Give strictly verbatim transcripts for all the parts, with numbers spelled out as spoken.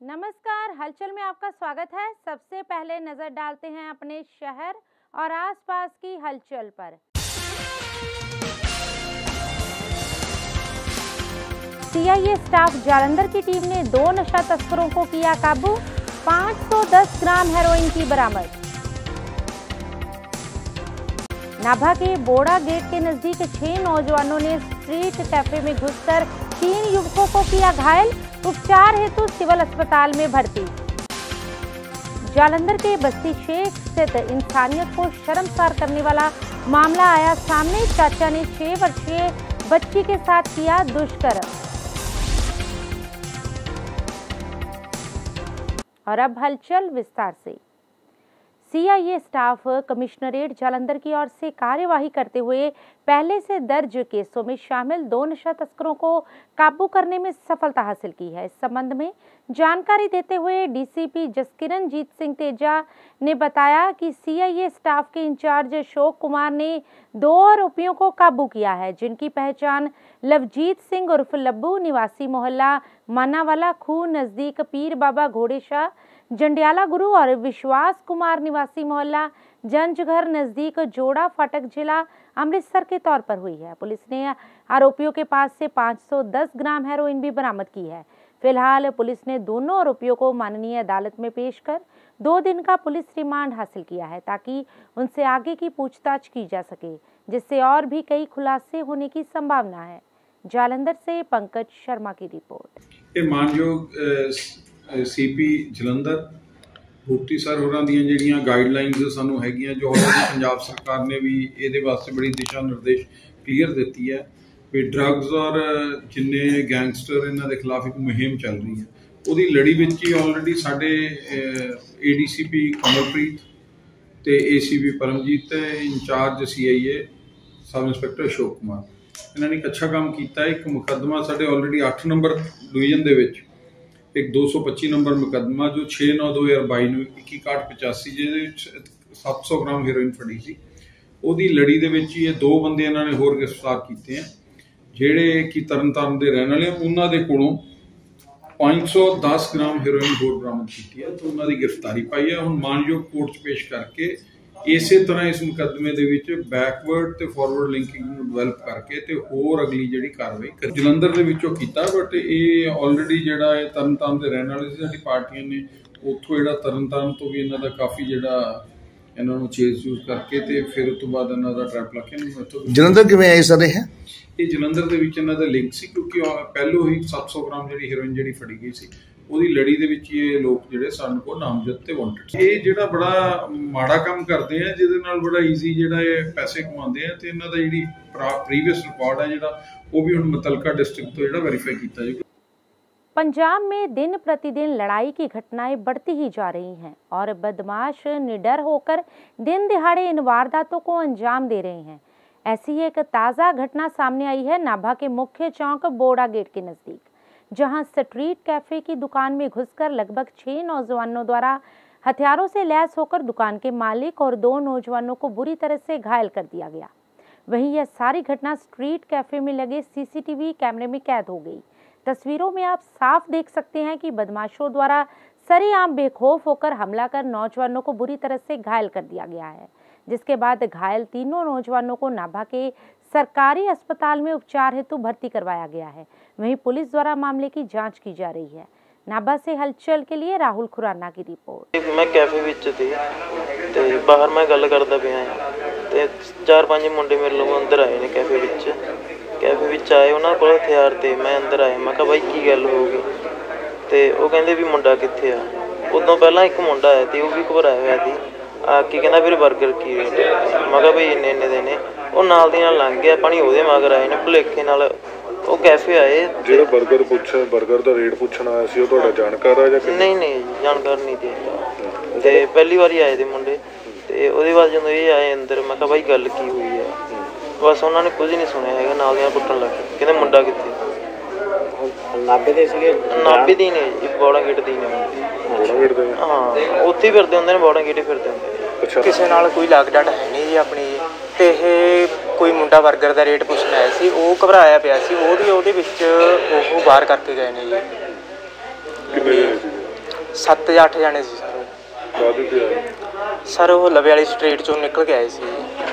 नमस्कार, हलचल में आपका स्वागत है। सबसे पहले नजर डालते हैं अपने शहर और आसपास की हलचल पर। सीआईए स्टाफ जालंधर की टीम ने दो नशा तस्करों को किया काबू, पाँच सौ दस ग्राम हेरोइन की बरामद। नाभा के बोड़ा गेट के नजदीक छह नौजवानों ने स्ट्रीट कैफे में घुसकर तीन युवकों को किया घायल, उपचार हेतु सिविल अस्पताल में भर्ती। जालंधर के बस्ती शेख स्थित इंसानियत को शर्मसार करने वाला मामला आया सामने। चाचा ने छह वर्षीय बच्ची के साथ किया दुष्कर्म। और अब हलचल विस्तार से। सीआईए स्टाफ कमिश्नरेट जालंधर की ओर से कार्यवाही करते हुए पहले से दर्ज केसों में शामिल दो नशा तस्करों को काबू करने में सफलता हासिल की है। इस संबंध में जानकारी देते हुए डीसीपी जसकिरणजीत सिंह तेजा ने बताया कि सीआईए स्टाफ के इंचार्ज अशोक कुमार ने दो आरोपियों को काबू किया है, जिनकी पहचान लवजीत सिंह उर्फ लब्बू निवासी मोहल्ला मानावाला खूह नजदीक पीर बाबा घोड़ेशाह जंडियाला गुरु और विश्वास कुमार निवासी मोहल्ला जंजघर नजदीक जोड़ा फाटक जिला अमृतसर के तौर पर हुई है। पुलिस ने आरोपियों के पास से पाँच सौ दस ग्राम हेरोइन भी बरामद की है। फिलहाल पुलिस ने दोनों आरोपियों को माननीय अदालत में पेश कर दो दिन का पुलिस रिमांड हासिल किया है, ताकि उनसे आगे की पूछताछ की जा सके, जिससे और भी कई खुलासे होने की संभावना है। जालंधर से पंकज शर्मा की रिपोर्ट। मानयोग सीपी जलंधर भुगती सर होरां ਦੀਆਂ ਜਿਹੜੀਆਂ गाइडलाइनस ਸਾਨੂੰ ਹੈਗੀਆਂ जो ऑलरेडी पंजाब सरकार ने भी ਇਹਦੇ ਵਾਸਤੇ बड़ी दिशा निर्देश क्लीयर ਦਿੱਤੀ है ਵੀ ड्रग्स और जिन्ने गैंगस्टर ਇਹਨਾਂ ਦੇ खिलाफ एक मुहिम चल रही है। ਉਹਦੀ ਲੜੀ ਵਿੱਚ ਹੀ ऑलरेडी ਸਾਡੇ एडीसीपी कमलप्रीत ਤੇ एसीपी परमजीत ਤੇ incharge CIA sub inspector Ashok Kumar ਇਹਨਾਂ ਨੇ ਇੱਕ अच्छा काम ਕੀਤਾ। एक मुकदमा ਸਾਡੇ ऑलरेडी आठ नंबर डिवीजन ਦੇ ਵਿੱਚ एक दो सौ पच्ची नंबर मुकदमा जो छे नौ दो हज़ार बाई ਨੂੰ इक्की काठ पचासी ਜਿਹਦੇ सत्त सौ ग्राम हेरोइन फड़ी ਸੀ। ਉਹਦੀ ਲੜੀ ਦੇ ਵਿੱਚ ਹੀ ਇਹ ਦੋ ਬੰਦੇ ਇਹਨਾਂ ਨੇ ਹੋਰ ਗ੍ਰਿਫਤਾਰ ਕੀਤੇ ਆ, ਜਿਹੜੇ ਕਿ ਤਰਨਤਾਰਨ ਦੇ ਰਹਿਣ ਵਾਲੇ। ਉਹਨਾਂ ਦੇ ਕੋਲੋਂ पाँच सौ दस ग्राम हेरोइन ਹੋਰ ਬਰਾਮਦ ਕੀਤੀ ਹੈ ਤੇ ਉਹਨਾਂ ਦੀ ਗ੍ਰਿਫਤਾਰੀ ਪਾਈ ਹੈ। ਹੁਣ ਮਾਨਯੋਗ ਕੋਰਟ 'ਚ ਪੇਸ਼ ਕਰਕੇ ਇਸੇ ਤਰ੍ਹਾਂ ਇਸ ਮੁਕੱਦਮੇ ਦੇ ਵਿੱਚ ਬੈਕਵਰਡ ਤੇ ਫਾਰਵਰਡ ਲਿੰਕਿੰਗ ਨੂੰ ਡਿਵੈਲਪ ਕਰਕੇ ਤੇ ਹੋਰ ਅਗਲੀ ਜਿਹੜੀ ਕਾਰਵਾਈ ਕਰ ਜਲੰਧਰ ਦੇ ਵਿੱਚੋਂ ਕੀਤਾ। ਬਟ ਇਹ ਆਲਰੇਡੀ ਜਿਹੜਾ ਇਹ ਤਰਨਤਾਰਨ ਦੇ ਰਹਿਣ ਵਾਲੇ ਸੀ, ਸਾਡੀ ਪਾਰਟੀਆਂ ਨੇ ਉੱਥੋਂ ਜਿਹੜਾ ਤਰਨਤਾਰਨ ਤੋਂ ਵੀ ਇਹਨਾਂ ਦਾ ਕਾਫੀ ਜਿਹੜਾ ਇਹਨਾਂ ਨੂੰ ਚੇਜ਼ ਯੂਜ਼ ਕਰਕੇ ਤੇ ਫਿਰ ਉਸ ਤੋਂ ਬਾਅਦ ਇਹਨਾਂ ਦਾ ਟਰੈਪ ਲਾ ਕੇ ਜਲੰਧਰ ਕਿਵੇਂ ਆਏ ਸਰ? ਇਹ ਇਹ ਜਲੰਧਰ ਦੇ ਵਿੱਚ ਇਹਨਾਂ ਦਾ ਲਿੰਕ ਸੀ, ਕਿਉਂਕਿ ਪਹਿਲੋਂ ਹੀ ਸੱਤ ਸੌ ਗ੍ਰਾਮ ਜਿਹੜੀ ਹੈਰੋਇਨ ਜਿਹੜੀ ਫੜੀ ਗਈ ਸੀ, ਉਹਦੀ ਲੜੀ ਦੇ ਵਿੱਚ ਇਹ ਲੋਕ ਜਿਹੜੇ ਸਾਨੂੰ ਕੋਲ ਨਾਮਜ਼ਦ ਤੇ ਵਾਂਟਡ। ਇਹ ਜਿਹੜਾ ਬੜਾ ਮਾੜਾ ਕੰਮ ਕਰਦੇ ਆ, ਜਿਹਦੇ ਨਾਲ ਬੜਾ ਈਜ਼ੀ ਜਿਹੜਾ ਇਹ ਪੈਸੇ ਕਮਾਉਂਦੇ ਆ, ਤੇ ਇਹਨਾਂ ਦਾ ਜਿਹੜੀ ਪ੍ਰੀਵੀਅਸ ਰਿਕਾर्ड ਹੈ ਜਿਹੜਾ ਉਹ ਵੀ ਹੁਣ ਮੁਤਲਕਾ डिस्ट्रिक्ट ਤੋਂ ਜਿਹੜਾ वेरीफाई ਕੀਤਾ ਜਾਊਗਾ। पंजाब में दिन प्रतिदिन लड़ाई की घटनाएं बढ़ती ही जा रही हैं और बदमाश निडर होकर दिन दिहाड़े इन वारदातों को अंजाम दे रहे हैं। ऐसी एक ताज़ा घटना सामने आई है नाभा के मुख्य चौक बोड़ा गेट के नज़दीक, जहां स्ट्रीट कैफे की दुकान में घुसकर लगभग छह नौजवानों द्वारा हथियारों से लैस होकर दुकान के मालिक और दो नौजवानों को बुरी तरह से घायल कर दिया गया। वहीं यह सारी घटना स्ट्रीट कैफे में लगे सीसीटीवी कैमरे में कैद हो गई। तस्वीरों में आप साफ देख सकते हैं कि बदमाशों द्वारा सरेआम बेखौफ होकर हमला कर नौजवानों को बुरी तरह से घायल कर दिया गया है, जिसके बाद घायल तीनों नौजवानों को नाभा के सरकारी अस्पताल में उपचार हेतु भर्ती करवाया गया है। वहीं पुलिस द्वारा मामले की जांच की जा रही है। नाभा से हलचल के लिए राहुल खुराना की रिपोर्ट। मैं कैफे विच थी ते बाहर मैं गल करदा पिया ते चार पांच मुंडे मेरे लोग अंदर आए ने कैफे विच कैफे विच आए उन्होंने कोल हथियार ते मैं अंदर आया। मैं कहा भाई की गल हो गई ते वो कहंदे भी मुंडा कित्थे आ। उदों पहला एक मुंडा आया ते वो भी घबराया होया सी, आके कहंदा फिर बर्गर की रेट। मैं कहा भाई इन्ने इन्ने देने। वो नाल दी नाल लंघ गया, पानी ओहदे मगर आए ने भुलेखे नाल ਉਹ कैफे आए। ਜਿਹੜਾ 버ਗਰ ਪੁੱਛਿਆ 버ਗਰ ਦਾ ਰੇਟ ਪੁੱਛਣ ਆਇਆ ਸੀ, ਉਹ ਤੁਹਾਡਾ ਜਾਣਕਾਰ ਆ ਜਾਂ ਨਹੀਂ? ਨਹੀਂ ਜਾਣਕਾਰ ਨਹੀਂ ਤੇ ਤੇ ਪਹਿਲੀ ਵਾਰੀ ਆਏ ਦੇ ਮੁੰਡੇ ਤੇ ਉਹਦੇ ਬਾਅਦ ਜਦੋਂ ਇਹ ਆਏ ਅੰਦਰ, ਮੈਂ ਕਿਹਾ ਬਾਈ ਗੱਲ ਕੀ ਹੋਈ ਹੈ? ਬਸ ਉਹਨਾਂ ਨੇ ਕੁਝ ਨਹੀਂ ਸੁਣਿਆ ਹੈਗਾ, ਨਾਲ ਦੀਆਂ ਕੁੱਟਣ ਲੱਗ ਗਏ। ਕਹਿੰਦੇ ਮੁੰਡਾ ਕਿੱਥੇ? ਨਾਭੇ ਦੇ ਸੀਗੇ? ਨਾਭੇ ਦੀ ਨੇ ਜੀ, ਬੋੜਾ ਗੇਟ ਦੀ ਨੇ। ਬੋੜਾ ਗੇਟ ਦੇ? ਹਾਂ, ਉੱਥੇ ਹੀ ਫਿਰਦੇ ਹੁੰਦੇ ਨੇ, ਬੋੜਾ ਗੇਟ ਹੀ ਫਿਰਦੇ ਹੁੰਦੇ ਨੇ। ਅੱਛਾ, ਕਿਸੇ ਨਾਲ ਕੋਈ ਲਾਗ ਡਾਟ ਹੈ ਨਹੀਂ ਜੀ ਆਪਣੀ। ਤੇ ਇਹ ਕੋਈ ਮੁੰਡਾ 버ਗਰ ਦਾ ਰੇਟ ਪੁੱਛਣ ਆਇਆ ਸੀ, ਉਹ ਘਬਰਾਇਆ ਪਿਆ ਸੀ, ਉਹਦੀ ਉਹਦੇ ਵਿੱਚ ਉਹ ਬਾਹਰ ਕਰਕੇ ਗਏ ਨੇ ਜੀ। ਕਿੰਨੇ ਸੱਤ ਜਾਂ ਅੱਠ ਜਾਣੇ ਸੀ ਸਰ। ਕਾਹਦੇ ਤੇ ਆਏ? ਸਰ ਉਹ ਲਵੇ ਵਾਲੀ ਸਟਰੀਟ ਚੋਂ ਨਿਕਲ ਕੇ ਆਏ ਸੀ।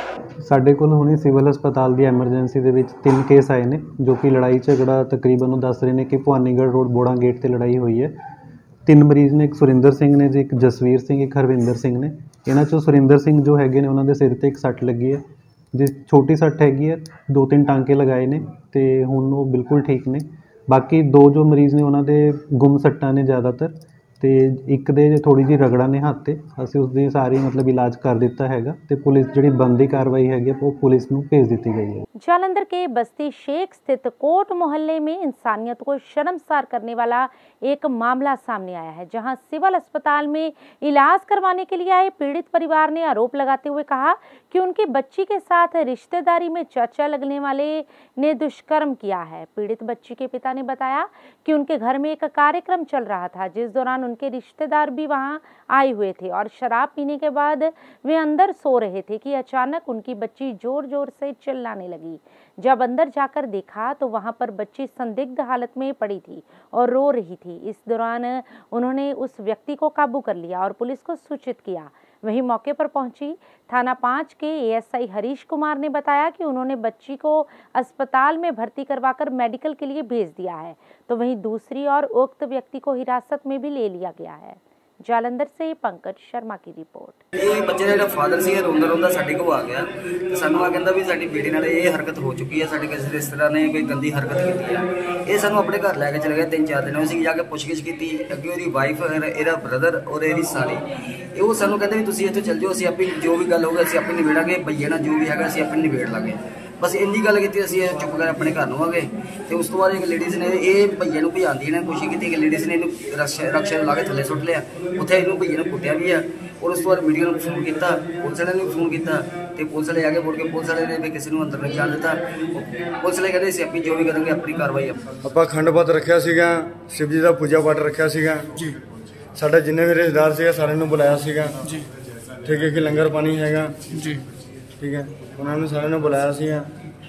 ਸਾਡੇ ਕੋਲ ਹੁਣੇ ਸਿਵਲ ਹਸਪਤਾਲ ਦੀ ਐਮਰਜੈਂਸੀ ਦੇ ਵਿੱਚ ਤਿੰਨ ਕੇਸ ਆਏ ਨੇ, ਜੋ ਕਿ ਲੜਾਈ ਝਗੜਾ ਤਕਰੀਬਨ ਉਹ ਦੱਸ ਰਹੇ ਨੇ ਕਿ ਭਵਾਨੀਗੜ੍ਹ ਰੋਡ ਬੋੜਾ ਗੇਟ ਤੇ ਲੜਾਈ ਹੋਈ ਹੈ। ਤਿੰਨ ਮਰੀਜ਼ ਨੇ, ਇੱਕ ਸੁਰਿੰਦਰ ਸਿੰਘ ਨੇ ਜੀ, ਇੱਕ ਜਸਵੀਰ ਸਿੰਘ, ਇੱਕ ਹਰਵਿੰਦਰ ਸਿੰਘ ਨੇ। ਇਹਨਾਂ 'ਚੋਂ ਸੁਰਿੰਦਰ ਸਿੰਘ ਜੋ ਹੈਗੇ ਨੇ ਉਹਨਾਂ ਦੇ ਸਿਰ ਤੇ ਇੱਕ ਸੱਟ ਲੱਗੀ ਹੈ, ਜਿਸ ਛੋਟੀ ਸੱਟ ਹੈਗੀ ਹੈ, ਦੋ ਤਿੰਨ ਟਾਂਕੇ ਲਗਾਏ ਨੇ ਤੇ ਹੁਣ ਉਹ ਬਿਲਕੁਲ ਠੀਕ ਨੇ। ਬਾਕੀ ਦੋ ਜੋ ਮਰੀਜ਼ ਨੇ ਉਹਨਾਂ ਦੇ ਗੁੰਮ ਸੱਟਾਂ ਨੇ ਜ਼ਿਆਦਾਤਰ, ਤੇ ਇੱਕ ਦੇ ਥੋੜੀ ਜਿਹੀ ਰਗੜਾ ਨੇ ਹੱਥ ਤੇ। ਅਸੀਂ ਉਸਦੀ ਸਾਰੀ ਮਤਲਬ ਇਲਾਜ ਕਰ ਦਿੱਤਾ हैगा ਤੇ ਪੁਲਿਸ ਜਿਹੜੀ ਬੰਦੀ कार्रवाई हैगी वो पुलिस ਨੂੰ भेज दी गई है। जालंधर के बस्ती शेख स्थित कोट मोहल्ले में इंसानियत को शर्मसार करने वाला एक मामला सामने आया है, जहां सिविल अस्पताल में इलाज करवाने के लिए आए पीड़ित परिवार ने आरोप लगाते हुए कहा कि उनकी बच्ची के साथ रिश्तेदारी में चाचा लगने वाले ने दुष्कर्म किया है। पीड़ित बच्ची के पिता ने बताया कि उनके घर में एक कार्यक्रम चल रहा था, जिस दौरान उनके रिश्तेदार भी वहां आए हुए थे और शराब पीने के बाद वे अंदर सो रहे थे कि अचानक उनकी बच्ची जोर जोर से चिल्लाने लगी। जब अंदर जाकर देखा तो वहां पर बच्ची संदिग्ध हालत में पड़ी थी और रो रही थी। इस दौरान उन्होंने उस व्यक्ति को काबू कर लिया और पुलिस को सूचित किया। वहीं मौके पर पहुंची थाना पाँच के एएसआई हरीश कुमार ने बताया कि उन्होंने बच्ची को अस्पताल में भर्ती करवाकर मेडिकल के लिए भेज दिया है, तो वहीं दूसरी ओर उक्त व्यक्ति को हिरासत में भी ले लिया गया है। जालंधर से पंकज शर्मा की रिपोर्ट। ये बच्चे का फादर सी रोंदा रोंदा साडे को आ गया तो सानू आ कहंदा भी साडी बेटी नाल ये हरकत हो चुकी है, साडे किसी रिश्तेदार ने कोई गंदी हरकत की है। ये सानू अपने घर लैके चले गए। तीन चार दिन असीं जाके पुछगिछ की, अगे ओहदी वाइफ, एहदा ब्रदर और एहदी साली, वो सानू कहंदे भी तुसीं इत्थों चल जाओ, असीं आपे जो भी गल होगी असीं आपे निबेड़ांगे, भईए नाल जो भी हैगा असीं आपे निबेड़ लांगे। बस इन्नी गल की असीं चुप कर अपने घर नूं आ गए। तो उस तो बाद एक लेडीज़ ने ये भईए नूं भजाउण दी कोशिश की, लेडीज़ ने इहनूं रक्षा रक्षा ला के थल्ले सुੱਟ लिया, उत्थे इहनूं भईए नूं कुੱਟਿਆ भी है। और उस तो बाद मीडिया ने फोन किया, पुलिस वाले ने फोन किया तो पुलिस वाले आगे मुड़ के पुलिस वाले ने भी किसी को अंदर नहीं जान दिता। पुलिस वाले कहते सी अपनी जो भी करेंगे अपनी कार्रवाई। ਆਪਾਂ ਖੰਡ ਪਾਠ ਰੱਖਿਆ ਸੀਗਾ, शिव जी ਦਾ पूजा पाठ ਰੱਖਿਆ ਸੀਗਾ ਜੀ। ਸਾਡੇ ਜਿੰਨੇ ਵੀ ਰਿਸ਼ਤੇਦਾਰ ਸੀਗੇ ਸਾਰਿਆਂ ਨੂੰ ਬੁਲਾਇਆ ਸੀਗਾ ਜੀ। ਠੀਕ ਹੈ ਕਿ ਲੰਗਰ ਪਾਣੀ ਹੈਗਾ ਜੀ। ਠੀਕ ਹੈ, ਉਹਨਾਂ ਨੂੰ ਸਾਰਿਆਂ ਨੂੰ ਬੁਲਾਇਆ ਸੀਗਾ।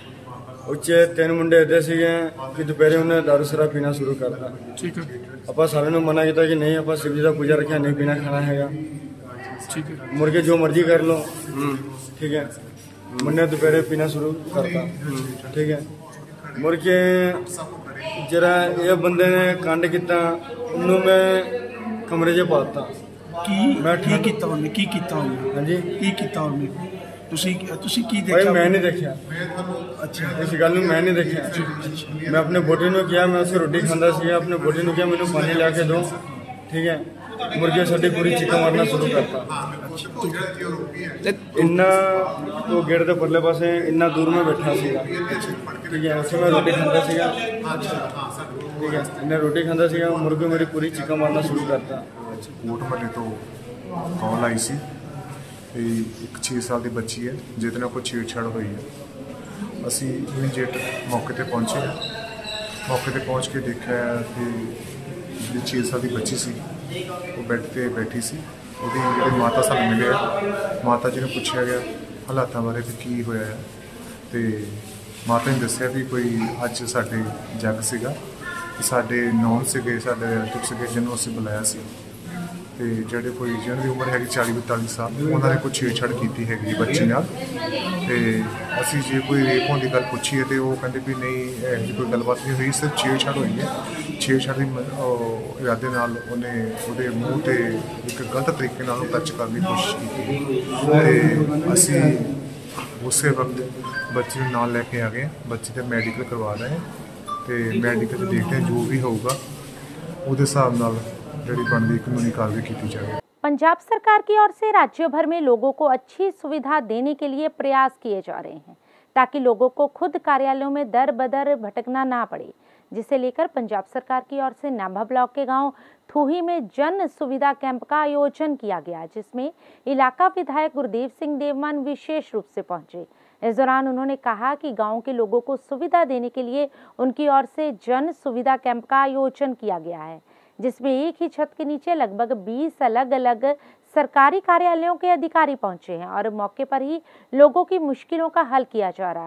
ਉੱਚੇ ਤਿੰਨ ਮੁੰਡੇ ਇੱਦਾਂ ਸੀਗੇ ਕਿ ਦੁਪਹਿਰੇ ਉਹਨੇ ਦਾਰੂ ਸ਼ਰਾਬ ਪੀਣਾ ਸ਼ੁਰੂ ਕਰਤਾ। ਠੀਕ ਹੈ, ਆਪਾਂ ਸਾਰਿਆਂ ਨੂੰ ਮਨਾ ਕੀਤਾ ਕਿ ਨਹੀਂ, ਆਪਾਂ शिव जी ਦਾ पूजा ਰੱਖਿਆ, ਨਹੀਂ ਪੀਣਾ ਖਾਣਾ ਹੈਗਾ। ठीक है, मुड़ के जो मर्जी कर लो। ठीक है, मुन्ने दोपहर पीना शुरू करता। ठीक है, मुड़ के जरा ये बंदे ने कांड किया, उन्होंने मैं कमरे च पाता की मैं ठीक किया उन्हें की किया उन्हें हाँ जी की किया उन्हें तुसी तुसी की देखा? भाई मैं नहीं देखा। अच्छा, इस गल मैं नहीं देखा। मैं अपने बोटी ने किया, मैं उसे रोटी खांदा सी, अपने बोटी ने किया मैंने पानी ला के दो। ठीक है, मुर्गे साडी पूरी चिक्का मारना शुरू करता। इन्ना वो गेट के परले पासे इन्ना दूर में बैठा सीगा। ठीक है, उसे मैं रोटी खाता सीगा। ठीक है, इन्हें रोटी खाता सीगा, मुर्गे मेरी पूरी चिक्का मारना शुरू करता। कोट मल्ले तो कॉल आई सी, एक छे साल की बच्ची है जिहदे नाल कोई छेड़छाड़ हुई है। असी इमीडिएट मौके पर पहुँचे, मौके पर पहुँच के देखा कि जी छे साल की बच्ची सी वो बैठ के बैठी सी। ਉਹਦੀ ਜਿਹੜੀ ਮਾਤਾ ਸਾਨੂੰ ਮਿਲੇ, ਮਾਤਾ ਜੀ ਨੂੰ ਪੁੱਛਿਆ ਗਿਆ ਹਾਲਾਤਾਂ ਬਾਰੇ ਵੀ ਕੀ ਹੋਇਆ ਹੈ, ਤੇ ਮਾਤਾ ਨੇ ਦੱਸਿਆ ਵੀ ਕੋਈ ਅੱਜ ਸਾਡੇ ਜੱਗ ਸੀਗਾ, ਸਾਡੇ ਨੌਨ ਸੀਗੇ, ਸਾਡੇ ਰਿਲੇਟਿਵ ਸੀਗੇ ਜਿਹਨੂੰ ਅਸੀਂ ਬੁਲਾਇਆ ਸੀ, ਤੇ ਜਿਹੜੇ ਕੋਈ ਜਿਹਨਾਂ ਦੀ ਉਮਰ ਹੈਗੀ ਚਾਲੀ ਬਤਾਲੀ ਸਾਲ, ਉਹਨਾਂ ਨੇ ਕੋਈ ਛੇੜਛਾੜ ਕੀਤੀ ਹੈਗੀ ਬੱਚੀ ਨਾਲ। ਤੇ ਅਸੀਂ ਜੇ ਕੋਈ ਰੇਪ ਹੋਣ ਦੀ ਗੱਲ ਪੁੱਛੀਏ ਤੇ ਉਹ ਕਹਿੰਦੇ ਵੀ ਨਹੀਂ ਇਹੋ ਜਿਹੀ ਕੋਈ ਗੱਲਬਾਤ ਨਹੀਂ ਹੋਈ, ਸਿਰਫ ਛੇੜਛਾੜ ਹੋਈ ਹੈ। ਛੇੜਛਾੜ ਦੀ ਇਰਾਦੇ ਨਾਲ ਉਹਨੇ ਉਹਦੇ ਮੂੰਹ 'ਤੇ ਇੱਕ ਗਲਤ ਤਰੀਕੇ ਨਾਲ ਟੱਚ ਕਰਨ ਦੀ ਕੋਸ਼ਿਸ਼ ਕੀਤੀ, ਤੇ ਅਸੀਂ ਉਸੇ ਵਕਤ ਬੱਚੇ ਨੂੰ ਨਾਲ ਲੈ ਕੇ ਆ ਗਏ। ਬੱਚੇ ਦਾ ਮੈਡੀਕਲ ਕਰਵਾ ਰਹੇ ਤੇ ਮੈਡੀਕਲ 'ਚ ਦੇਖਦੇ ਹਾਂ ਜੋ ਵੀ ਹੋਊਗਾ ਉਹਦੇ ਹਿਸਾਬ ਨਾਲ ਜਿਹੜੀ ਬਣਦੀ ਕਾਨੂੰਨੀ कार्रवाई की जाए। पंजाब सरकार की ओर से राज्य भर में लोगों को अच्छी सुविधा देने के लिए प्रयास किए जा रहे हैं, ताकि लोगों को खुद कार्यालयों में दर बदर भटकना ना पड़े, जिसे लेकर पंजाब सरकार की ओर से नाभा ब्लॉक के गांव थूही में जन सुविधा कैंप का आयोजन किया गया, जिसमें इलाका विधायक गुरदेव सिंह देवमान विशेष रूप से पहुंचे। इस दौरान उन्होंने कहा कि गांव के लोगों को सुविधा देने के लिए उनकी ओर से जन सुविधा कैंप का आयोजन किया गया है, जिसमें एक ही छत के नीचे लगभग बीस अलग अलग सरकारी कार्यालयों के अधिकारी पहुंचे हैं और मौके पर ही लोगों की मुश्किलों का हल किया जा रहा है।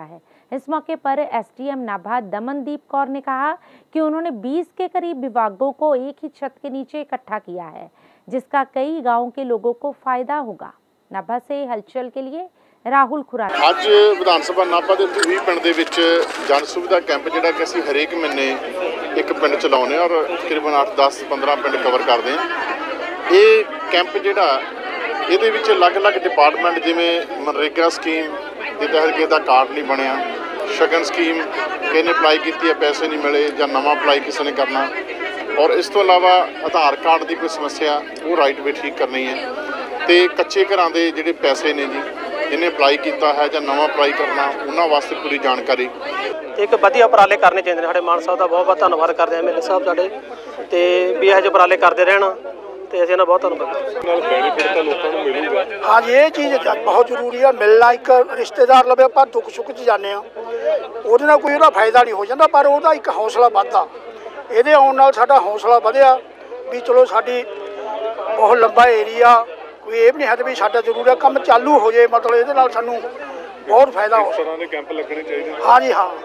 इस मौके पर एसडीएम नाभा दमनदीप कौर ने कहा कि उन्होंने बीस के करीब विभागों को एक ही छत के नीचे इकट्ठा किया है, जिसका कई गांवों के लोगों को फायदा होगा। नाभा से हलचल के लिए राहुल खुराना। ਅੱਜ ਵਿਧਾਨ ਸਭਾ ਨਾਭਾ ਦੇ ਤੂਹੀ ਪਿੰਡ ਦੇ ਵਿੱਚ ਜਨ ਸੁਵਿਧਾ ਕੈਂਪ ਜਿਹੜਾ ਕਿ ਅਸੀਂ ਹਰੇਕ ਮਹੀਨੇ ਇੱਕ ਪਿੰਡ ਚ ਲਾਉਂਦੇ ਔਰ ਤਕਰੀਬਨ ਅੱਠ ਦਸ ਪੰਦਰਾਂ ਪਿੰਡ ਕਵਰ ਕਰਦੇ ਹਾਂ। ਇਹ ਕੈਂਪ ਜਿਹੜਾ ਇਹਦੇ ਵਿੱਚ ਅਲੱਗ-ਅਲੱਗ ਡਿਪਾਰਟਮੈਂਟ ਜਿਵੇਂ ਮਨਰੇਗਾ ਸਕੀਮ ਦੇ ਤਹਿਤ ਕਿਸੇ ਦਾ ਕਾਰਡ ਨਹੀਂ ਬਣਿਆ, ਸ਼ਗਨ ਸਕੀਮ ਕਿਸੇ ਨੇ ਅਪਲਾਈ ਕੀਤੀ ਹੈ ਪੈਸੇ ਨਹੀਂ ਮਿਲੇ ਜਾਂ ਨਵਾਂ ਅਪਲਾਈ ਕਿਸੇ ਨੇ ਕਰਨਾ, ਔਰ ਇਸ ਤੋਂ ਇਲਾਵਾ ਆਧਾਰ ਕਾਰਡ ਦੀ ਕੋਈ ਸਮੱਸਿਆ ਉਹ ਰਾਈਟ ਵੇ ਠੀਕ ਕਰਨੀ ਹੈ ਤੇ ਕੱਚੇ ਘਰਾਂ ਦੇ ਜਿਹੜੇ ਪੈਸੇ ਨੇ ਜੀ ਜਿਹਨੇ ਅਪਲਾਈ ਕੀਤਾ ਹੈ ਜਾਂ ਨਵਾਂ ਅਪਲਾਈ ਕਰਨਾ ਉਹਨਾਂ ਵਾਸਤੇ ਪੂਰੀ ਜਾਣਕਾਰੀ। ਇੱਕ ਵਧੀਆ ਉਪਰਾਲੇ ਕਰਨੇ ਚਾਹੀਦੇ ਨੇ। ਸਾਡੇ ਮਾਨ ਸਾਹਿਬ ਦਾ ਬਹੁਤ ਬਹੁਤ ਧੰਨਵਾਦ ਕਰਦੇ ਹਾਂ, ਐਮਐਲਏ ਸਾਹਿਬ ਸਾਡੇ ਤੇ ਵੀ ਇਹੋ ਜਿਹੇ ਉਪਰਾਲੇ ਕਰਦੇ ਰਹਿਣ ਤੇ ਅਸੀਂ ਇਹਨਾਂ ਬਹੁਤ ਧੰਨਵਾਦ ਨਾਲ ਬੈਨੀਫਿਟ ਤਾਂ ਲੋਕਾਂ ਨੂੰ ਮਿਲੂਗਾ। हाँ जी, ये चीज़ बहुत ਜ਼ਰੂਰੀ ਆ। ਮਿਲਣਾ ਇੱਕ ਰਿਸ਼ਤੇਦਾਰ ਲਵੇ ਆਪਾਂ ਦੁੱਖ ਸੁੱਖ 'ਚ ਜਾਂਦੇ ਆ, ਉਹਦੇ ਨਾਲ ਕੋਈ ਉਹਦਾ ਫਾਇਦਾ ਨਹੀਂ ਹੋ ਜਾਂਦਾ, ਪਰ ਉਹਦਾ ਇੱਕ ਹੌਸਲਾ ਵੱਧਦਾ। ਇਹਦੇ ਆਉਣ ਨਾਲ ਸਾਡਾ ਹੌਸਲਾ ਵਧਿਆ ਵੀ ਚਲੋ ਸਾਡੀ ਬਹੁਤ ਲੰਬਾ ਏਰੀਆ ਕੋਈ ਇਹ ਵੀ ਨਹੀਂ ਹੈ ਵੀ ਸਾਡਾ ਜ਼ਰੂਰ ਕੰਮ ਚਾਲੂ ਹੋ ਜਾਏ, ਮਤਲਬ ਇਹਦੇ ਨਾਲ ਸਾਨੂੰ ਬਹੁਤ ਫਾਇਦਾ ਹੋ। ਇਸ ਤਰ੍ਹਾਂ ਦੇ ਕੈਂਪ ਲੱਗਣੇ ਚਾਹੀਦੇ। हाँ जी हाँ,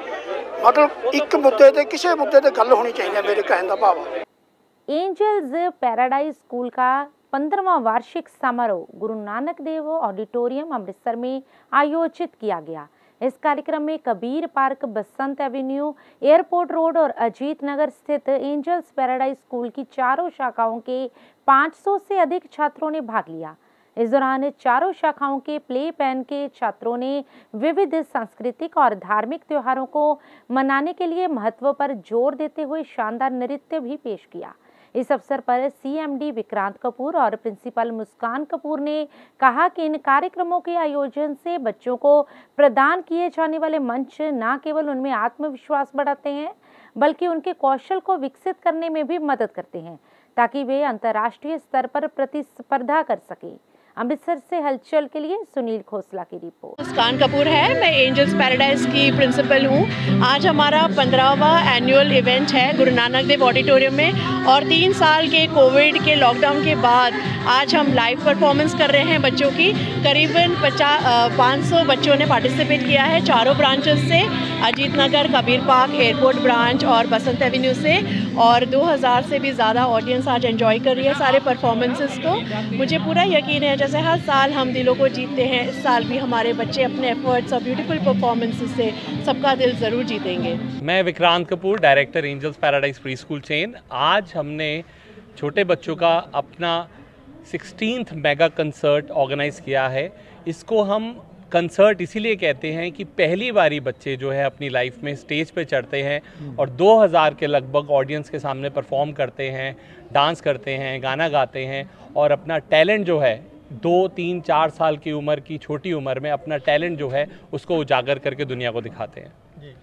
मतलब ਇੱਕ ਮੁੱਦੇ ਤੇ ਕਿਸੇ ਮੁੱਦੇ ਤੇ ਗੱਲ ਹੋਣੀ ਚਾਹੀਦੀ ਹੈ, ਮੇਰੇ ਕਹਿਣ ਦਾ ਭਾਵ ਹੈ। एंजल्स पैराडाइज स्कूल का पंद्रहवां वार्षिक समारोह गुरु नानक देव ऑडिटोरियम अमृतसर में आयोजित किया गया। इस कार्यक्रम में Kabir Park, Basant Avenue, airport road और अजीत नगर स्थित एंजल्स पैराडाइज स्कूल की चारों शाखाओं के पाँच सौ से अधिक छात्रों ने भाग लिया। इस दौरान चारों शाखाओं के प्ले पैन के छात्रों ने विविध सांस्कृतिक और धार्मिक त्योहारों को मनाने के लिए महत्व पर जोर देते हुए शानदार नृत्य भी पेश किया। इस अवसर पर सीएमडी विक्रांत कपूर और प्रिंसिपल मुस्कान कपूर ने कहा कि इन कार्यक्रमों के आयोजन से बच्चों को प्रदान किए जाने वाले मंच न केवल उनमें आत्मविश्वास बढ़ाते हैं, बल्कि उनके कौशल को विकसित करने में भी मदद करते हैं, ताकि वे अंतर्राष्ट्रीय स्तर पर प्रतिस्पर्धा कर सकें। अमृतसर से हलचल के लिए सुनील खोसला की रिपोर्ट। मुस्कान कपूर है, मैं एंजल्स पैराडाइज की प्रिंसिपल हूँ। आज हमारा पंद्रहवां एनुअल इवेंट है गुरु नानक देव ऑडिटोरियम में और तीन साल के कोविड के लॉकडाउन के बाद आज हम लाइव परफॉर्मेंस कर रहे हैं बच्चों की। करीबन पचास पाँच सौ बच्चों ने पार्टिसिपेट किया है चारों ब्रांचेस से, Ajit Nagar, Kabir Park, airport branch और बसंत एवेन्यू से, और दो हज़ार से भी ज़्यादा ऑडियंस आज एंजॉय कर रही है सारे परफॉर्मेंसेस को। मुझे पूरा यकीन है जैसे हर साल हम दिलों को जीतते हैं, इस साल भी हमारे बच्चे अपने एफर्ट्स और ब्यूटीफुल परफॉर्मेंसेस से सबका दिल ज़रूर जीतेंगे। मैं Vikrant Kapoor, director Angels Paradise preschool chain. आज हमने छोटे बच्चों का अपना सिक्सटीन्थ मेगा कंसर्ट ऑर्गेनाइज़ किया है। इसको हम कंसर्ट इसीलिए कहते हैं कि पहली बारी बच्चे जो है अपनी लाइफ में स्टेज पे चढ़ते हैं और दो हज़ार के लगभग ऑडियंस के सामने परफॉर्म करते हैं, डांस करते हैं, गाना गाते हैं और अपना टैलेंट जो है दो तीन चार साल की उम्र की छोटी उम्र में अपना टैलेंट जो है उसको उजागर करके दुनिया को दिखाते हैं।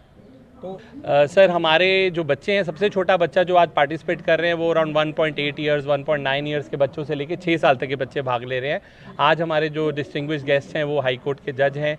तो आ, सर हमारे जो बच्चे हैं, सबसे छोटा बच्चा जो आज पार्टिसिपेट कर रहे हैं वो around one point eight years, one point nine years के बच्चों से लेके छः साल तक के बच्चे भाग ले रहे हैं। आज हमारे जो डिस्टिंग्विश गेस्ट हैं वो हाई कोर्ट के जज हैं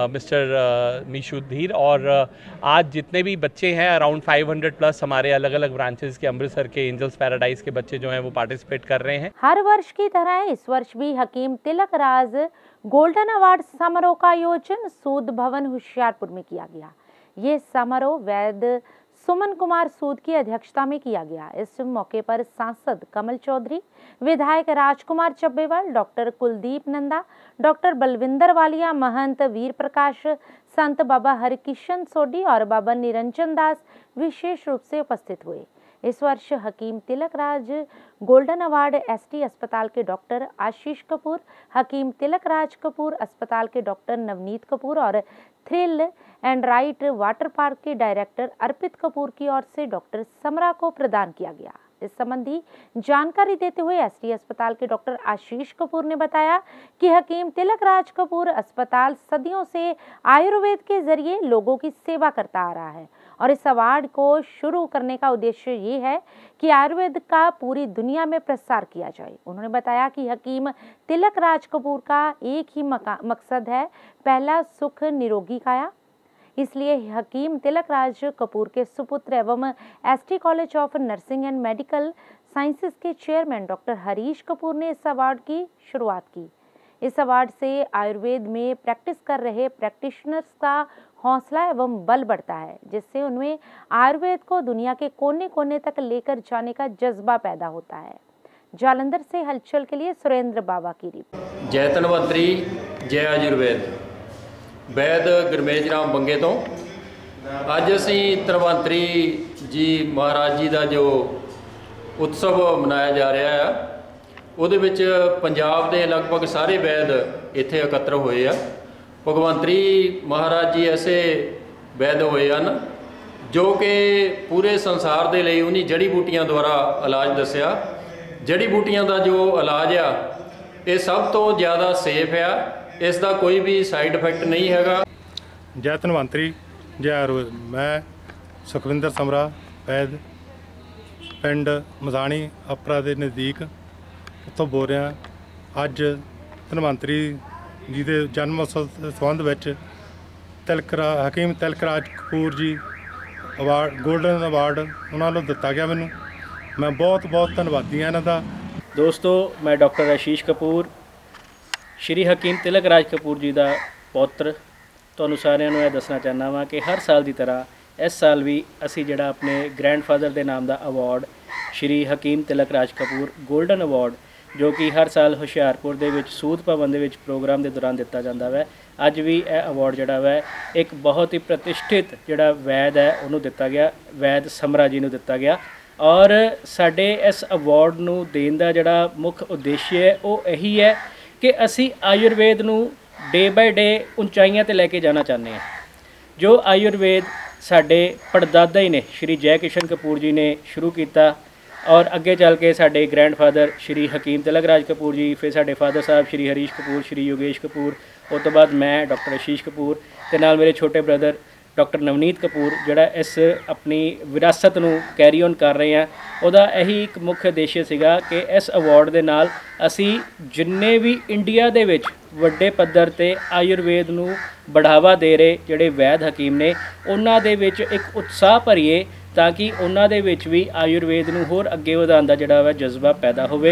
मिस्टर मीशु धीर, और आ, आज जितने भी बच्चे हैं अराउंड फाइव हंड्रेड प्लस हमारे अलग अलग ब्रांचेस के अमृतसर के एंजल्स पैराडाइज के बच्चे जो हैं वो पार्टिसिपेट कर रहे हैं। हर वर्ष की तरह इस वर्ष भी हकीम तिलक राज गोल्डन अवार्ड समारोह का आयोजन सूद भवन होशियारपुर में किया गया। ये समारोह वैद सुमन कुमार सूद की अध्यक्षता में किया गया। इस मौके पर सांसद कमल चौधरी, विधायक राजकुमार चब्बेवाल, डॉक्टर कुलदीप नंदा, डॉक्टर बलविंदर वालिया, महंत वीर प्रकाश, संत बाबा हरकिशन सोडी और बाबा निरंजन दास विशेष रूप से उपस्थित हुए। इस वर्ष Hakim Tilak Raj golden award ST अस्पताल के डॉक्टर आशीष कपूर, हकीम तिलक राज कपूर अस्पताल के डॉक्टर नवनीत कपूर और thrill and ride water park के डायरेक्टर अर्पित कपूर की ओर से डॉक्टर समरा को प्रदान किया गया। इस संबंधी जानकारी देते हुए एसटी अस्पताल के डॉक्टर आशीष कपूर ने बताया कि हकीम तिलक राज कपूर अस्पताल सदियों से आयुर्वेद के जरिए लोगों की सेवा करता आ रहा है और इस अवार्ड को शुरू करने का उद्देश्य ये है कि आयुर्वेद का पूरी दुनिया में प्रसार किया जाए। उन्होंने बताया कि हकीम तिलक राज कपूर का एक ही मकसद है, पहला सुख निरोगी काया। इसलिए हकीम तिलक राज कपूर के सुपुत्र एवं ST college of nursing and medical sciences के चेयरमैन डॉक्टर हरीश कपूर ने इस अवार्ड की शुरुआत की। इस अवार्ड से आयुर्वेद में प्रैक्टिस कर रहे प्रैक्टिशनर्स का हौसला एवं बल बढ़ता है, जिससे उनमें आयुर्वेद को दुनिया के कोने कोने तक लेकर जाने का जज्बा पैदा होता है। जालंधर से हलचल के लिए सुरेंद्र बाबा की रिपोर्ट। जय धनवंतरी, जय आयुर्वेद। वैद गुरमेज राम बंगे तो अज असी धनवंतरी जी महाराज जी का जो उत्सव मनाया जा रहा है, ਉਹਦੇ ਵਿੱਚ पंजाब के लगभग सारे वैद इत्थे एकत्र होए आ। भगवंतरी महाराज जी ऐसे वैद होए हैं जो कि पूरे संसार के लिए उन्हीं जड़ी बूटियां द्वारा इलाज दसिया। जड़ी बूटियां का जो इलाज आ ये सब तो ज़्यादा सेफ आ, इसका कोई भी साइड इफेक्ट नहीं है। जय धनवंतरी, जय आयुर्वेद। मैं सुखविंदर समरा वैद पिंड मजाणी अपरा के नज़दीक उत्थों बोल रहा। अज धनवंतरी जी के जन्म उत्सव संबंध में Tilak Hakim Tilak Raj Kapoor ji award golden award उन्होंने दिता गया। मैनू मैं बहुत बहुत धन्यवादी हाँ इन्हों। दोस्तों, मैं डॉक्टर आशीष कपूर श्री हकीम तिलक राज कपूर जी का पुत्र तुहानू सारिਆਂ ਨੂੰ ਇਹ ਦੱਸਣਾ ਚਾਹੁੰਦਾ ਵਾਂ कि हर साल की तरह इस साल भी असी जिहड़ा अपने ग्रैंडफादर के नाम का award Shri Hakim Tilak Raj Kapoor golden award जो कि हर साल हुशियारपुर दे विच सूद भवन दे विच प्रोग्राम के दौरान दिता जाता है, अज भी यह अवार्ड जिहड़ा वै एक बहुत ही प्रतिष्ठित जिहड़ा वैद है उन्होंने दिता गया, वैद समरा जी नूं दिता गया। और साडे इस अवार्ड नूं देण दा जिहड़ा मुख उद्देश्य है वो यही है कि असी आयुर्वेद नूं डे बाय डे उचाइयां ते लैके जाना चाहते हैं। जो आयुर्वेद साडे पड़दादा ही ने श्री जय किशन कपूर जी ने शुरू किया और अगे चल के साडे ग्रैंडफादर श्री हकीम तिलक राज कपूर जी, फिर साडे फादर साहब श्री हरीश कपूर, श्री योगेश कपूर, उस तो बाद मैं डॉक्टर आशीष कपूर ते नाल मेरे छोटे ब्रदर डॉक्टर नवनीत कपूर जिहड़ा इस अपनी विरासत नूं कैरी ऑन कर रहे हैं। उहदा यही एक मुख्य उद्देश्य सीगा कि इस अवार्ड दे नाल असी जिन्ने भी इंडिया दे विच वड्डे पद्धर ते आयुर्वेद नूं बढ़ावा दे रहे जिहड़े वैद हकीम ने उन्हां दे विच एक उत्साह भरीए ताकि उन्हां दे विच भी आयुर्वेद नूं होर अगे वधाउण दा जिहड़ा वा जज्बा पैदा होवे।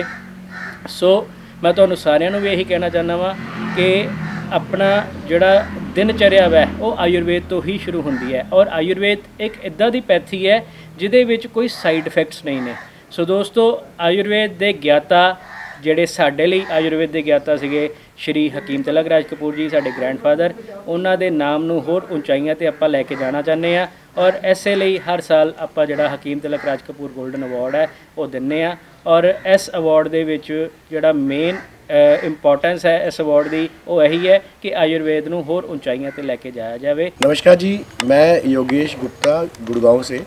सो मैं तुहानूं सारिਆਂ ਨੂੰ भी यही कहना चाहना वा कि अपना जिहड़ा दिनचर्या वै वो आयुर्वेद तो ही शुरू होंदी है और आयुर्वेद एक इदां दी पैथी है जिहदे विच कोई साइड इफेक्ट्स नहीं ने। सो दोस्तों, आयुर्वेद दे ज्ञाता जिहड़े साडे लई आयुर्वेद दे ज्ञाता सीगे श्री हकीम तिलक राज कपूर जी साडे ग्रैंडफादर, उन्हां दे नाम नूं होर उचाइयां ते आपां लैके जाना चाहते हैं और इसे लिए हर साल आपां जिहड़ा हकीम तिलक राज कपूर गोल्डन अवार्ड है वो दिंदे आ। और इस अवार्ड दे विच जिहड़ा मेन इंपॉर्टेंस है इस अवार्ड की वो यही है कि आयुर्वेद नूं होर उचाइयां ते लैके जाया जाए। नमस्कार जी, मैं योगेश गुप्ता गुड़गांव से।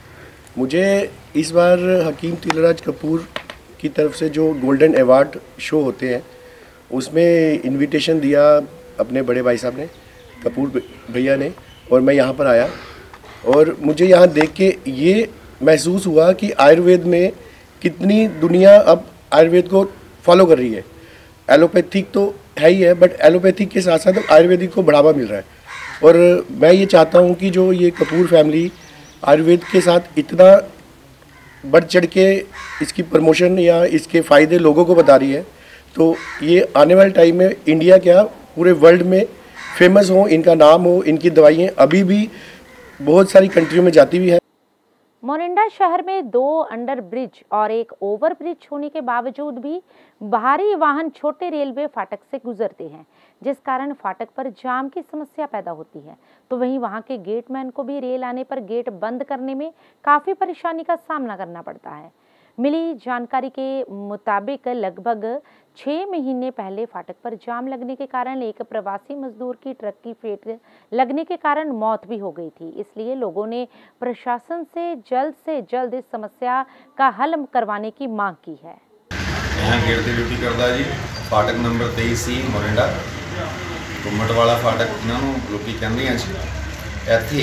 मुझे इस बार हकीम तिलकराज कपूर की तरफ से जो गोल्डन अवार्ड शो होते हैं उसमें इनविटेशन दिया अपने बड़े भाई साहब ने, कपूर भैया ने, और मैं यहाँ पर आया और मुझे यहाँ देख के ये महसूस हुआ कि आयुर्वेद में कितनी दुनिया अब आयुर्वेद को फॉलो कर रही है। एलोपैथिक तो है ही है बट एलोपैथिक के साथ साथ आयुर्वेदिक को बढ़ावा मिल रहा है और मैं ये चाहता हूँ कि जो ये कपूर फैमिली आयुर्वेद के साथ इतना बढ़ चढ़ के इसकी प्रमोशन या इसके फ़ायदे लोगों को बता रही है तो ये आने वाले टाइम में इंडिया क्या पूरे वर्ल्ड में फेमस हो, इनका नाम हो, इनकी दवाइयाँ अभी भी बहुत सारी कंट्रियों में जाती भी है। मोरिंडा शहर में दो अंडर ब्रिज और एक ओवर ब्रिज होने के बावजूद भी भारी वाहन छोटे रेलवे फाटक से गुजरते हैं, जिस कारण फाटक पर जाम की समस्या पैदा होती है। तो वहीं वहां के गेटमैन को भी रेल आने पर गेट बंद करने में काफ़ी परेशानी का सामना करना पड़ता है। मिली जानकारी के मुताबिक लगभग छः महीने पहले फाटक पर जाम लगने के कारण एक प्रवासी मजदूर की ट्रक की फेट लगने के कारण मौत भी हो गई थी। इसलिए लोगों ने प्रशासन से जल्द से जल्द इस समस्या का हल करवाने की मांग की है। यहाँ गेट की ड्यूटी करता जी फाटक नंबर तेईस सी मोरिंडा घुमट वाला फाटक इन्हों लोग कहते हैं। इत्थे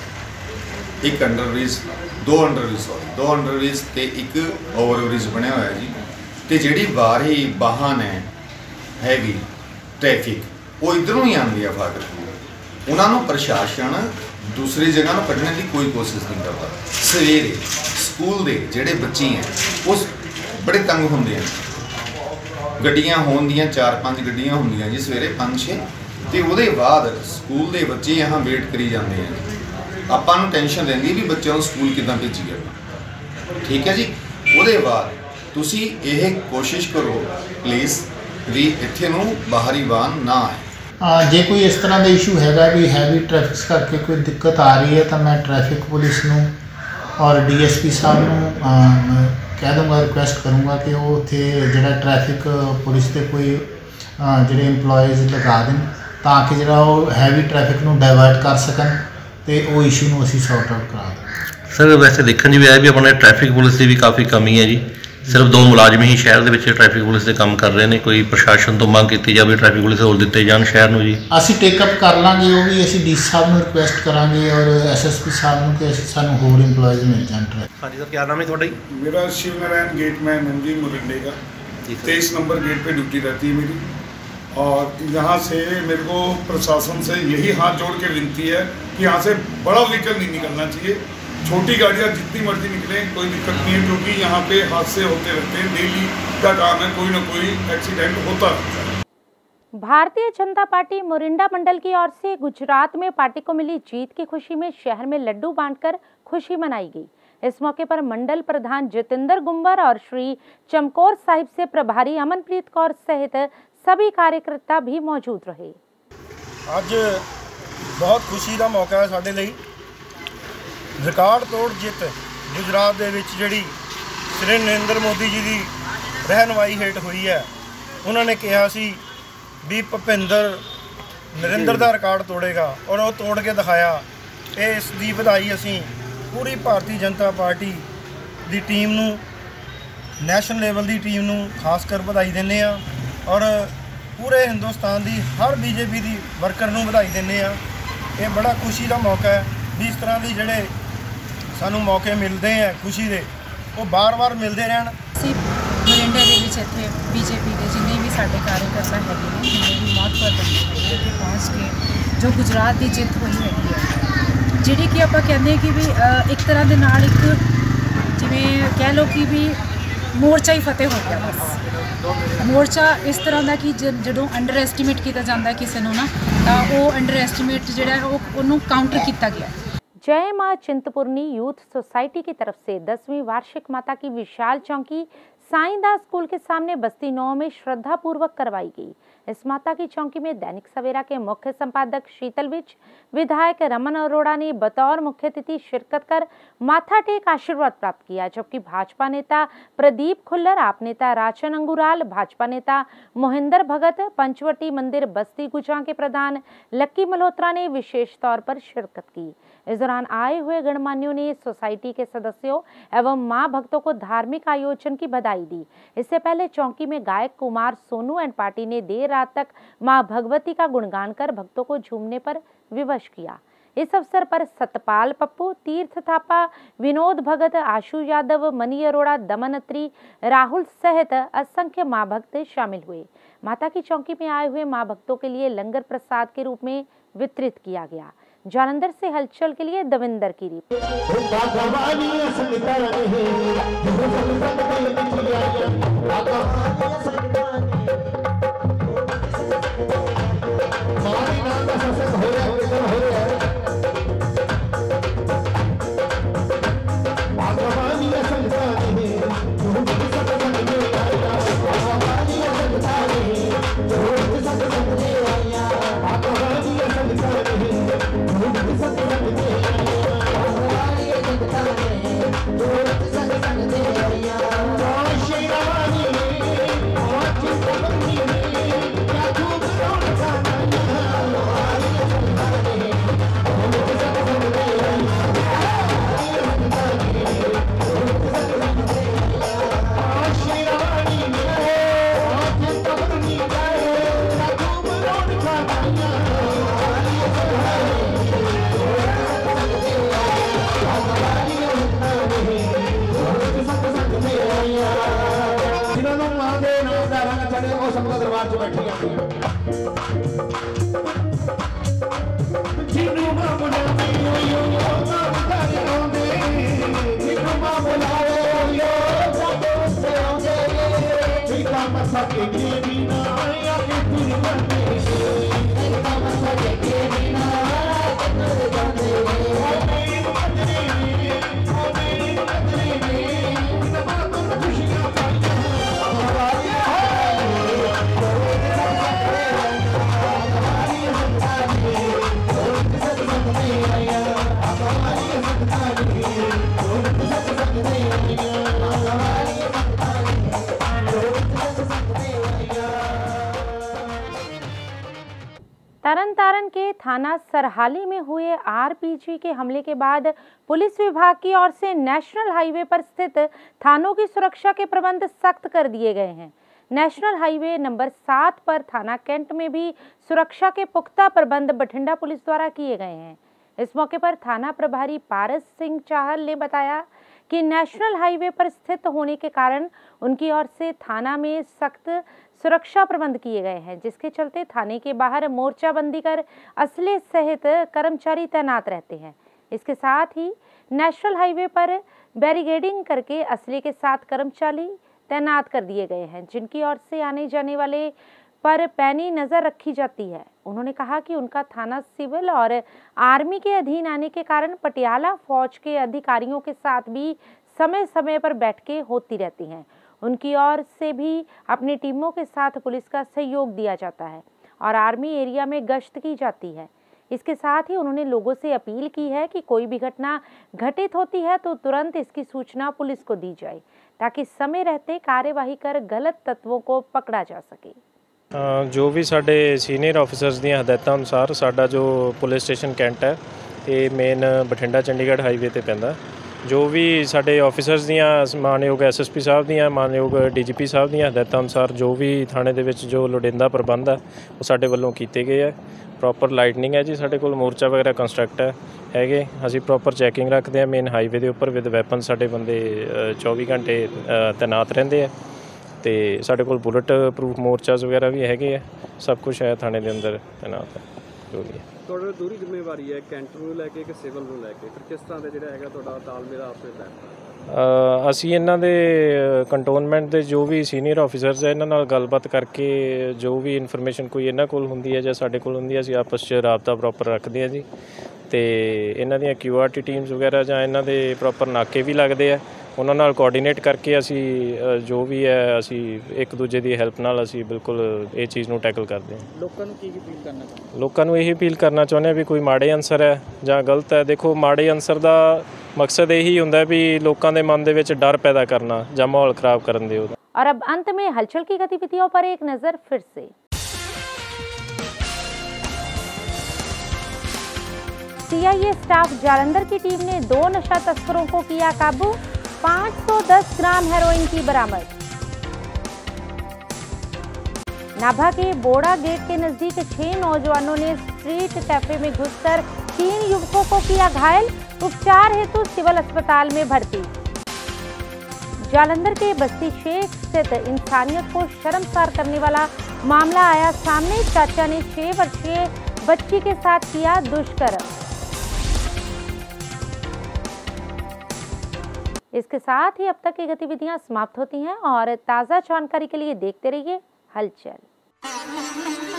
एक अंडर ब्रिज दो अंडर ब्रिज सॉरी दो अंडर ब्रिज ते एक ओवर ब्रिज बनया हुआ जी तो जी बाहरी वाहन है हैगी ट्रैफिक वो इधरों ही आती है फाटक उन्होंने प्रशासन दूसरी जगह में कढ़ने की कोई कोशिश नहीं करता। सवेरे स्कूल के जोड़े बच्चे हैं वो बड़े तंग होंगे हैं। गड्डियां होंदियां चार पांच गड्डियां होंदियां जी सवेरे पाँच छे ਤੇ ਉਹਦੇ ਬਾਅਦ ਸਕੂਲ ਦੇ ਬੱਚੇ यहाँ ਵੇਟ ਕਰੀ ਜਾਂਦੇ ਆ। ਆਪਾਂ ਨੂੰ ਟੈਨਸ਼ਨ ਰਹਿੰਦੀ ਵੀ ਬੱਚਿਆਂ ਨੂੰ ਸਕੂਲ ਕਿੱਦਾਂ ਭੇਜੀਏ, ਠੀਕ ਹੈ ਜੀ। ਉਹਦੇ ਬਾਅਦ ਤੁਸੀਂ ਇਹ ਕੋਸ਼ਿਸ਼ ਕਰੋ ਪਲੀਜ਼ ਵੀ ਇੱਥੇ ਨੂੰ ਬਾਹਰੀ ਵਾਹਨ ਨਾ ਆਏ। ਜੇ ਕੋਈ ਇਸ ਤਰ੍ਹਾਂ ਦਾ ਇਸ਼ੂ ਹੈਗਾ ਵੀ ਹੈਵੀ ਟ੍ਰੈਫਿਕ ਕਰਕੇ ਕੋਈ ਦਿੱਕਤ ਆ ਰਹੀ ਹੈ ਤਾਂ ਮੈਂ ਟ੍ਰੈਫਿਕ ਪੁਲਿਸ ਨੂੰ ਔਰ ਡੀਐਸਪੀ ਸਾਹਿਬ ਨੂੰ ਕਹਿ ਦੂੰਗਾ, ਰਿਕੁਐਸਟ ਕਰੂੰਗਾ ਕਿ ਉਹ ਉੱਥੇ ਜਿਹੜਾ ਟ੍ਰੈਫਿਕ ਪੁਲਿਸ ਦੇ ਕੋਈ ਜਿਹੜੇ ਇੰਪਲੋਈਜ਼ ਲਗਾ ਦੇਣ ਤਾਂ ਕਿ ਜਿਹੜਾ ਉਹ ਹੈਵੀ ਟ੍ਰੈਫਿਕ ਨੂੰ ਡਾਇਵਰਟ ਕਰ ਸਕਣ ਤੇ ਉਹ ਇਸ਼ੂ ਨੂੰ ਅਸੀਂ ਸੌਰਟ ਆਊਟ ਕਰਾ ਦੇਵਾਂਗੇ। ਸਰ ਵੈਸੇ ਦੇਖਣ 'ਚ ਵੀ ਆਇਆ ਵੀ ਆਪਣੇ ਟ੍ਰੈਫਿਕ ਪੁਲਿਸ ਦੀ ਵੀ ਕਾਫੀ ਕਮੀ ਹੈ ਜੀ, ਸਿਰਫ ਦੋ ਮੁਲਾਜ਼ਮ ਹੀ ਸ਼ਹਿਰ ਦੇ ਵਿੱਚ ਟ੍ਰੈਫਿਕ ਪੁਲਿਸ ਦੇ ਕੰਮ ਕਰ ਰਹੇ ਨੇ। ਕੋਈ ਪ੍ਰਸ਼ਾਸਨ ਤੋਂ ਮੰਗ ਕੀਤੀ ਜਾਵੇ ਟ੍ਰੈਫਿਕ ਪੁਲਿਸ ਹੋਰ ਦਿੱਤੇ ਜਾਣ ਸ਼ਹਿਰ ਨੂੰ ਜੀ। ਅਸੀਂ ਟੇਕਅਪ ਕਰ ਲਾਂਗੇ, ਉਹ ਵੀ ਅਸੀਂ ਡੀ ਸਾਹਿਬ ਨੂੰ ਰਿਕੁਐਸਟ ਕਰਾਂਗੇ ਔਰ ਐਸਐਸਪੀ ਸਾਹਿਬ ਨੂੰ ਕਿ ਅਸੀਂ ਸਾਨੂੰ ਹੋਰ ਇੰਪਲੋਈਜ਼ ਮਿਲ ਜਾਣ। ਹਾਂਜੀ सर, क्या नाम है थोड़ा? मेरा शिव नारायण गेट मैन हूँ जी, मोरिंडे का तेईस नंबर गेट पे ड्यूटी रहती है मेरी। और यहाँ से मेरे को प्रशासन से यही हाथ जोड़ के विनती है कि यहाँ से बड़ा व्हीकल नहीं निकलना चाहिए, छोटी गाड़ियाँ जितनी मर्जी निकलें कोई दिक्कत नहीं है, क्योंकि यहाँ पे हादसे होते रहते हैं, डेली का काम है, कोई ना कोई एक्सीडेंट होता रहता है। भारतीय जनता पार्टी मोरिंडा मंडल की ओर से गुजरात में पार्टी को मिली जीत की खुशी में शहर में लड्डू बांटकर खुशी मनाई गई। इस मौके पर मंडल प्रधान जितेंद्र गुंबर और श्री चमकौर साहिब से प्रभारी अमनप्रीत कौर सहित सभी कार्यकर्ता भी मौजूद रहे। आज बहुत खुशी का मौका है साडे लई, रिकॉर्ड तोड़ जित गुजरात दे विच जिहड़ी श्री नरेंद्र मोदी जी की रहनुमाई हेठ हुई है। उन्होंने कहा सी भी भुपिंदर नरेंद्र का रिकॉर्ड तोड़ेगा और वो तोड़ के दिखाया। इस दी बधाई असी पूरी भारतीय जनता पार्टी की टीम नू, नैशनल लेवल की टीम नू खास कर बधाई देने आ और पूरे हिंदुस्तान की हर बीजेपी की वर्कर नू बधाई देने आ। ये बड़ा खुशी का मौका है भी इस तरह के जोड़े सानू मौके मिलते हैं खुशी के, वो बार बार मिलते रहन। मोरिंडे ਦੇ ਵਿੱਚ ਇੱਥੇ बीजेपी ਦੇ जिन्ने भी साडे कार्यकर्ता है जिन्ने भी मौत पर बंदे हैं ਇੱਥੇ पहुँच के जो गुजरात की जित हुई हैगी है, ਜਿਹੜੀ ਕਿ ਆਪਾਂ ਕਹਿੰਦੇ ਕਿ ਵੀ ਇੱਕ ਤਰ੍ਹਾਂ ਦੇ ਨਾਲ ਇੱਕ ਜਿਵੇਂ ਕਹਿ ਲਓ ਕਿ ਵੀ ਮੋਰਚਾ ਹੀ ਫਤਿਹ ਹੋ ਗਿਆ। ਬਸ ਮੋਰਚਾ ਇਸ ਤਰ੍ਹਾਂ ਦਾ ਕਿ ਜਦੋਂ ਅੰਡਰ ਐਸਟੀਮੇਟ ਕੀਤਾ ਜਾਂਦਾ ਕਿਸੇ ਨੂੰ ਨਾ ਤਾਂ ਉਹ ਅੰਡਰ ਐਸਟੀਮੇਟ ਜਿਹੜਾ ਉਹ ਉਹਨੂੰ काउंटर किया गया। जय मां चिंतपूर्णी यूथ सोसाइटी की तरफ से दसवीं वार्षिक माता की विशाल चौकी साईदास स्कूल के सामने बस्ती नौ में श्रद्धा पूर्वक करवाई गई। इस माता की चौकी में दैनिक सवेरा के मुख्य संपादक शीतल विज, विधायक रमन अरोड़ा ने बतौर मुख्य अतिथि शिरकत कर माथा टेक आशीर्वाद प्राप्त किया, जबकि भाजपा नेता प्रदीप खुल्लर, आप नेता राचन अंगुराल, भाजपा नेता मोहिंदर भगत, पंचवटी मंदिर बस्ती गुजा के प्रधान लक्की मल्होत्रा ने विशेष तौर पर शिरकत की। इस दौरान आए हुए गणमान्यों ने सोसाइटी के सदस्यों एवं मां भक्तों को धार्मिक आयोजन की बधाई दी। इससे पहले चौकी में गायक कुमार सोनू एंड पार्टी ने देर रात तक मां भगवती का गुणगान कर भक्तों को झूमने पर विवश किया। इस अवसर पर सतपाल पप्पू, तीर्थ थापा, विनोद भगत, आशु यादव, मनी अरोड़ा, दमन अत्री, राहुल सहित असंख्य मां भक्त शामिल हुए। माता की चौकी में आए हुए मां भक्तों के लिए लंगर प्रसाद के रूप में वितरित किया गया। जालंधर से हलचल के लिए दविंदर की रिपोर्ट। तरनतारन के थाना सरहाली में हुए आरपीजी के हमले के बाद पुलिस विभाग की ओर से नेशनल हाईवे पर स्थित थानों की सुरक्षा के प्रबंध सख्त कर दिए गए हैं। नेशनल हाईवे नंबर सात पर थाना कैंट में भी सुरक्षा के पुख्ता प्रबंध बठिंडा पुलिस द्वारा किए गए हैं। इस मौके पर थाना प्रभारी पारस सिंह चाहल ने बताया कि नेशनल हाईवे पर स्थित होने के कारण उनकी ओर से थाना में सख्त सुरक्षा प्रबंध किए गए हैं, जिसके चलते थाने के बाहर मोर्चाबंदी कर असले सहित कर्मचारी तैनात रहते हैं। इसके साथ ही नेशनल हाईवे पर बैरिकेडिंग करके असले के साथ कर्मचारी तैनात कर दिए गए हैं, जिनकी ओर से आने जाने वाले पर पैनी नजर रखी जाती है। उन्होंने कहा कि उनका थाना सिविल और आर्मी के अधीन आने के कारण पटियाला फौज के अधिकारियों के साथ भी समय समय पर बैठकें होती रहती हैं। उनकी ओर से भी अपनी टीमों के साथ पुलिस का सहयोग दिया जाता है और आर्मी एरिया में गश्त की जाती है। इसके साथ ही उन्होंने लोगों से अपील की है कि कोई भी घटना घटित होती है तो तुरंत इसकी सूचना पुलिस को दी जाए, ताकि समय रहते कार्यवाही कर गलत तत्वों को पकड़ा जा सके। जो भी साडे सीनियर ऑफिसर्स ਦੀਆਂ ਹਦਾਇਤਾਂ ਅਨੁਸਾਰ ਸਾਡਾ ਜੋ ਪੁਲਿਸ ਸਟੇਸ਼ਨ ਕੈਂਟ ਹੈ ਇਹ ਮੇਨ ਬਠਿੰਡਾ ਚੰਡੀਗੜ੍ਹ ਹਾਈਵੇ ਤੇ ਪੈਂਦਾ। ਜੋ ਵੀ ਸਾਡੇ ਆਫਿਸਰਸ ਦੀਆਂ ਮਾਨਯੋਗ ਐਸਐਸਪੀ ਸਾਹਿਬ ਦੀਆਂ ਮਾਨਯੋਗ ਡੀਜੀਪੀ ਸਾਹਿਬ ਦੀਆਂ ਹਦਾਇਤਾਂ ਅਨੁਸਾਰ ਜੋ ਵੀ ਥਾਣੇ ਦੇ ਵਿੱਚ ਜੋ ਲੋੜੀਂਦਾ ਪ੍ਰਬੰਧ ਹੈ ਉਹ ਸਾਡੇ ਵੱਲੋਂ ਕੀਤੇ ਗਏ ਹੈ। ਪ੍ਰੋਪਰ ਲਾਈਟਨਿੰਗ ਹੈ ਜੀ, ਸਾਡੇ ਕੋਲ ਮੋਰਚਾ ਵਗੈਰਾ ਕੰਸਟਰਕਟ ਹੈ ਹੈਗੇ। ਅਸੀਂ ਪ੍ਰੋਪਰ ਚੈਕਿੰਗ ਰੱਖਦੇ ਹਾਂ ਮੇਨ ਹਾਈਵੇ ਦੇ ਉੱਪਰ ਵਿਦ ਵੈਪਨ। ਸਾਡੇ ਬੰਦੇ ਚੌਵੀ ਘੰਟੇ ਤੈਨਾਤ ਰਹਿੰਦੇ ਆ ਤੇ ਸਾਡੇ ਕੋਲ ਬੁਲਟ ਪ੍ਰੂਫ ਮੋਰਚਾਸ ਵਗੈਰਾ ਵੀ ਹੈਗੇ ਆ। ਸਭ ਕੁਝ ਹੈ ਥਾਣੇ ਦੇ ਅੰਦਰ ਤੈਨਾਤ ਹੈ ਜੋ ਵੀ ਹੈ। ਤੁਹਾਡਾ ਦੂਰੀ ਜ਼ਿੰਮੇਵਾਰੀ ਹੈ ਕੈਂਟ ਨੂੰ ਲੈ ਕੇ ਕਿ ਸਿਵਲ ਨੂੰ ਲੈ ਕੇ, ਫਿਰ ਕਿਸ ਤਰ੍ਹਾਂ ਦਾ ਜਿਹੜਾ ਹੈਗਾ ਤੁਹਾਡਾ ਤਾਲਮੇਲ ਆਪਸ ਵਿੱਚ ਹੈ? ਅਸੀਂ ਇਹਨਾਂ ਦੇ ਕੰਟੋਨਮੈਂਟ ਦੇ ਜੋ ਵੀ ਸੀਨੀਅਰ ਆਫਿਸਰਸ ਹੈ ਇਹਨਾਂ ਨਾਲ ਗੱਲਬਾਤ ਕਰਕੇ ਜੋ ਵੀ ਇਨਫੋਰਮੇਸ਼ਨ ਕੋਈ ਇਹਨਾਂ ਕੋਲ ਹੁੰਦੀ ਹੈ ਜਾਂ ਸਾਡੇ ਕੋਲ ਹੁੰਦੀ ਹੈ ਅਸੀਂ ਆਪਸ 'ਚ ਰਾਬਤਾ ਪ੍ਰੋਪਰ ਰੱਖਦੇ ਹਾਂ ਜੀ। ਤੇ ਇਹਨਾਂ ਦੀਆਂ ਕਿਊ ਆਰ ਟੀ ਟੀਮਸ ਵਗੈਰਾ ਜਾਂ ਇਹਨਾਂ ਦੇ ਪ੍ਰੋਪਰ ਨਾਕੇ ਵੀ ਲੱਗਦੇ ਆ, ਉਹਨਾਂ ਨਾਲ ਕੋਆਰਡੀਨੇਟ ਕਰਕੇ ਅਸੀਂ ਜੋ ਵੀ ਹੈ ਅਸੀਂ ਇੱਕ ਦੂਜੇ ਦੀ ਹੈਲਪ ਨਾਲ ਅਸੀਂ ਬਿਲਕੁਲ ਇਹ ਚੀਜ਼ ਨੂੰ ਟੈਕਲ ਕਰਦੇ ਹਾਂ। ਲੋਕਾਂ ਨੂੰ ਕੀ ਅਪੀਲ ਕਰਨਾ ਚਾਹੁੰਦੇ? ਲੋਕਾਂ ਨੂੰ ਇਹ ਅਪੀਲ ਕਰਨਾ ਚਾਹੁੰਦੇ ਹਾਂ ਵੀ ਕੋਈ ਮਾੜੇ ਅਨਸਰ ਹੈ ਜਾਂ ਗਲਤ ਹੈ। ਦੇਖੋ ਮਾੜੇ ਅਨਸਰ ਦਾ मकसद यही होता है भी लोगों के मन दे विच डर पैदा करना या माहौल खराब करन दे। और अब अंत में हलचल की गतिविधियों पर एक नजर फिर से। सीआईए स्टाफ जालंधर की टीम ने दो नशा तस्करों को किया काबू, पाँच सौ दस ग्राम हेरोइन की बरामद। नाभा के बोड़ा गेट के नजदीक छह नौजवानों ने स्ट्रीट कैफे में घुसकर तीन युवकों को किया घायल, उपचार हेतु सिविल अस्पताल में भर्ती। जालंधर के बस्ती शेख स्थित इंसानियत को शर्मसार करने वाला मामला आया सामने। चाचा ने छह वर्षीय बच्ची के साथ किया दुष्कर्म। इसके साथ ही अब तक की गतिविधियां समाप्त होती हैं और ताज़ा जानकारी के लिए देखते रहिए हलचल।